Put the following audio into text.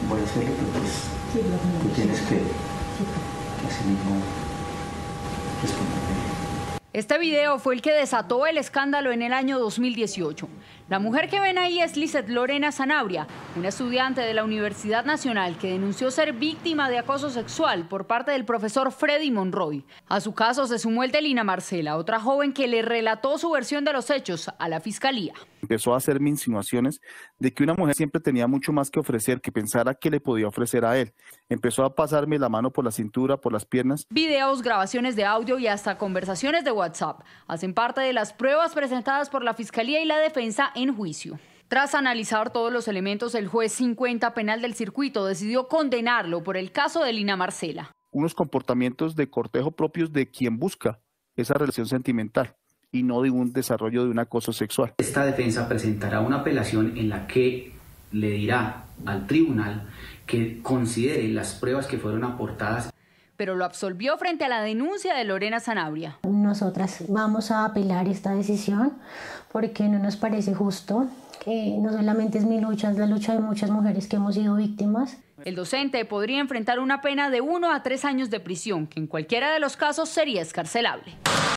voy a hacerlo, pero pues tú tienes que así mismo responderme. Este video fue el que desató el escándalo en el año 2018. La mujer que ven ahí es Lizeth Lorena Sanabria, una estudiante de la Universidad Nacional que denunció ser víctima de acoso sexual por parte del profesor Freddy Monroy. A su caso se sumó el de Lina Marcela, otra joven que le relató su versión de los hechos a la fiscalía. Empezó a hacerme insinuaciones de que una mujer siempre tenía mucho más que ofrecer, que pensara que le podía ofrecer a él. Empezó a pasarme la mano por la cintura, por las piernas. Videos, grabaciones de audio y hasta conversaciones de WhatsApp hacen parte de las pruebas presentadas por la Fiscalía y la defensa en juicio. Tras analizar todos los elementos, el juez 50 penal del circuito decidió condenarlo por el caso de Lina Marcela. Unos comportamientos de cortejo propios de quien busca esa relación sentimental y no de un desarrollo de un acoso sexual. Esta defensa presentará una apelación en la que le dirá al tribunal que considere las pruebas que fueron aportadas. Pero lo absolvió frente a la denuncia de Lorena Sanabria. Nosotras vamos a apelar esta decisión porque no nos parece justo, que no solamente es mi lucha, es la lucha de muchas mujeres que hemos sido víctimas. El docente podría enfrentar una pena de 1 a 3 años de prisión, que en cualquiera de los casos sería excarcelable.